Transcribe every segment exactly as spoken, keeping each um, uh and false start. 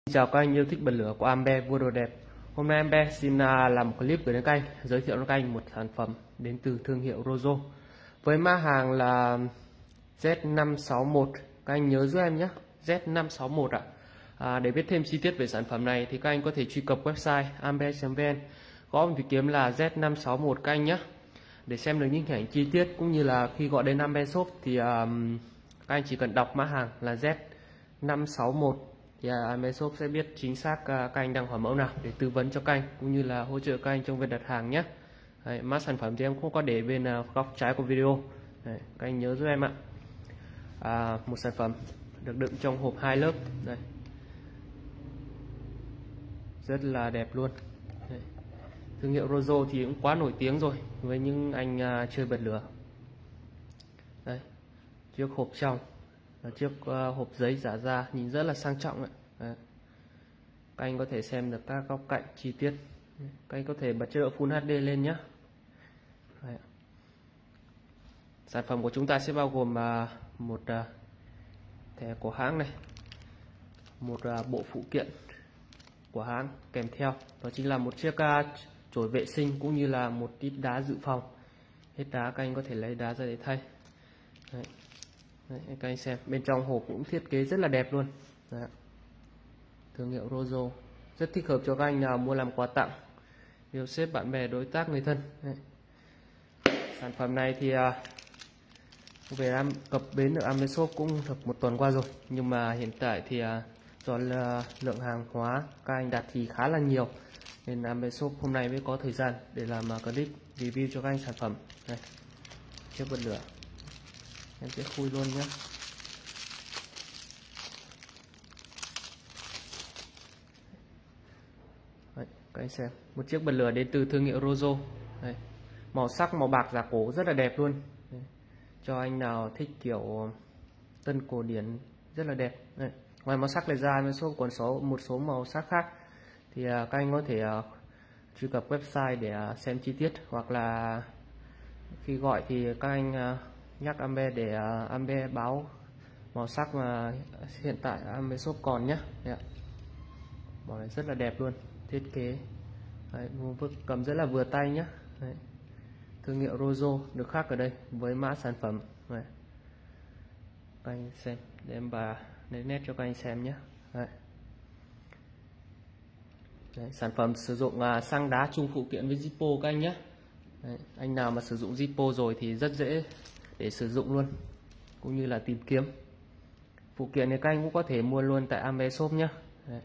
Chào các anh yêu thích bật lửa của Ambe vua đồ đẹp. Hôm nay Ambe xin làm một clip gửi đến các anh, giới thiệu cho các anh một sản phẩm đến từ thương hiệu Rozo với mã hàng là Z năm sáu một. Các anh nhớ giúp em nhé, Z năm sáu một ạ. À, để biết thêm chi tiết về sản phẩm này thì các anh có thể truy cập website ambe chấm vn, gõ tìm kiếm là Z năm sáu một các anh nhé, để xem được những hình ảnh chi tiết, cũng như là khi gọi đến Ambe Shop thì um, các anh chỉ cần đọc mã hàng là Z năm sáu một thì Ambe Shop sẽ biết chính xác uh, các anh đang hỏi mẫu nào để tư vấn cho các anh, cũng như là hỗ trợ các anh trong việc đặt hàng nhé. Đấy, mã sản phẩm thì em không có để bên uh, góc trái của video. Đấy, các anh nhớ giúp em ạ. À, một sản phẩm được đựng trong hộp hai lớp. Đây, rất là đẹp luôn. Đây, thương hiệu Rozo thì cũng quá nổi tiếng rồi với những anh uh, chơi bật lửa. Đây, chiếc hộp trong và chiếc uh, hộp giấy giả da nhìn rất là sang trọng ạ. Đấy, các anh có thể xem được các góc cạnh chi tiết. Các anh có thể bật chế độ Full hát đê lên nhé. Đấy, sản phẩm của chúng ta sẽ bao gồm uh, một uh, thẻ của hãng này, một uh, bộ phụ kiện của hãng kèm theo, đó chính là một chiếc uh, chổi vệ sinh cũng như là một ít đá dự phòng. Hết đá các anh có thể lấy đá ra để thay. Đấy. Đấy, các anh xem bên trong hộp cũng thiết kế rất là đẹp luôn. Đấy, thương hiệu Rozo rất thích hợp cho các anh nào mua làm quà tặng, yêu xếp bạn bè, đối tác, người thân. Đấy, sản phẩm này thì uh, về em cập bến được Ambe Shop cũng được một tuần qua rồi, nhưng mà hiện tại thì uh, do lượng hàng hóa các anh đặt thì khá là nhiều, nên Ambe Shop hôm nay mới có thời gian để làm uh, clip review cho các anh sản phẩm. Đây, chiếc bật lửa em sẽ khui luôn nhé. Đấy, các anh xem một chiếc bật lửa đến từ thương hiệu Rozo. Đây, màu sắc màu bạc giả cổ rất là đẹp luôn. Đây, cho anh nào thích kiểu tân cổ điển rất là đẹp. Đây, ngoài màu sắc này ra với số còn số một số màu sắc khác thì uh, các anh có thể uh, truy cập website để uh, xem chi tiết, hoặc là khi gọi thì các anh uh, nhắc Ambe để uh, Ambe báo màu sắc mà hiện tại Ambe Shop còn nhé. Màu này rất là đẹp luôn, thiết kế đấy, cầm rất là vừa tay nhé. Đấy, thương hiệu Rozo được khác ở đây với mã sản phẩm này. Các anh xem để em bà lấy nét cho các anh xem nhé. Đấy. Đấy, sản phẩm sử dụng uh, xăng đá chung phụ kiện với Zippo các anh nhé. Đấy, anh nào mà sử dụng Zippo rồi thì rất dễ để sử dụng luôn, cũng như là tìm kiếm. Phụ kiện này các anh cũng có thể mua luôn tại Ambe Shop nhé. Đấy,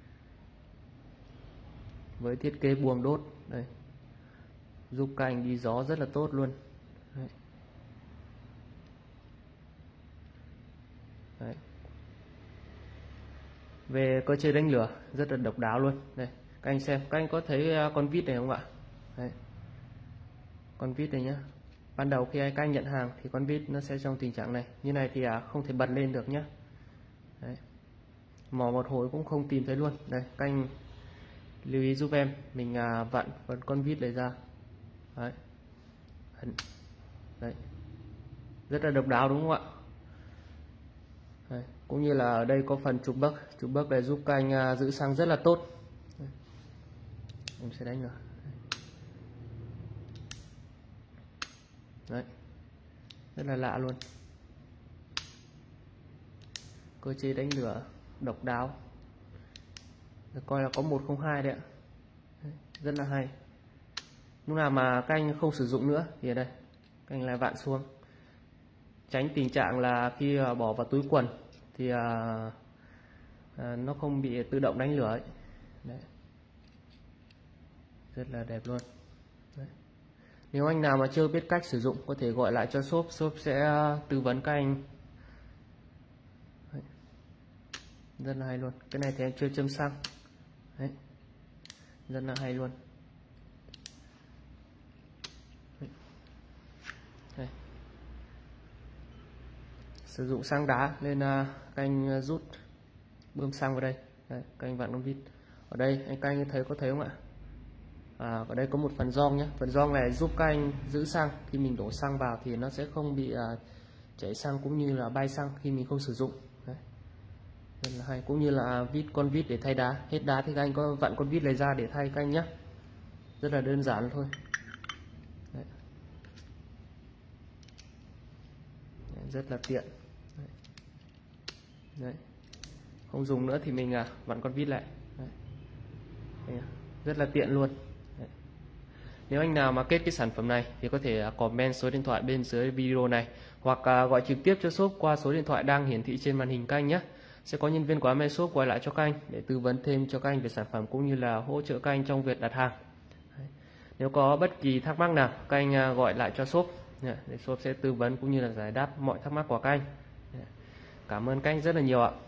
với thiết kế buồng đốt đây, giúp các anh đi gió rất là tốt luôn. Đấy. Đấy. Về cơ chế đánh lửa rất là độc đáo luôn. Đây, các anh xem, các anh có thấy con vít này không ạ? Đấy, con vít này nhá. Ban đầu khi các anh nhận hàng thì con vít nó sẽ trong tình trạng này, như này thì à, không thể bật lên được nhá. Đấy, mò một hồi cũng không tìm thấy luôn. Đây, các anh lưu ý giúp em, mình à, vặn phần con vít này ra. Đấy. Đấy, rất là độc đáo đúng không ạ? Đấy, cũng như là ở đây có phần trục bấc, trục bấc để giúp các anh à, giữ xăng rất là tốt. Đấy, em sẽ đánh rồi. Đấy, rất là lạ luôn, cơ chế đánh lửa độc đáo, được coi là có một không hai đấy ạ. Đấy, rất là hay. Lúc nào mà các anh không sử dụng nữa thì ở đây các anh lại vặn xuống, tránh tình trạng là khi bỏ vào túi quần thì à, à, nó không bị tự động đánh lửa ấy. Đấy, rất là đẹp luôn. Đấy, nếu anh nào mà chưa biết cách sử dụng có thể gọi lại cho shop, shop sẽ tư vấn các anh. Đấy, rất là hay luôn. Cái này thì em chưa châm xăng. Đấy, rất là hay luôn. Đấy. Đây, sử dụng xăng đá nên uh, các anh rút bơm xăng vào đây. Đấy, các anh vặn con vít ở đây, anh các anh thấy có thấy không ạ? À, ở đây có một phần gioăng nhé, phần gioăng này giúp các anh giữ xăng, khi mình đổ xăng vào thì nó sẽ không bị uh, chảy xăng cũng như là bay xăng khi mình không sử dụng. Đấy. rất là hay. Cũng như là vít con vít để thay đá, hết đá thì các anh có vặn con vít này ra để thay các anh nhé, rất là đơn giản thôi. Đấy. Đấy, rất là tiện. Đấy. Đấy. Không dùng nữa thì mình à, vặn con vít lại. Đấy. Đấy. Rất là tiện luôn. Đấy. Nếu anh nào mà kết cái sản phẩm này thì có thể comment số điện thoại bên dưới video này, hoặc gọi trực tiếp cho shop qua số điện thoại đang hiển thị trên màn hình các anh nhé. Sẽ có nhân viên của Ame Shop quay lại cho các anh để tư vấn thêm cho các anh về sản phẩm, cũng như là hỗ trợ các anh trong việc đặt hàng. Đấy. Nếu có bất kỳ thắc mắc nào, các anh gọi lại cho shop để shop sẽ tư vấn cũng như là giải đáp mọi thắc mắc của các anh. Cảm ơn các anh rất là nhiều ạ.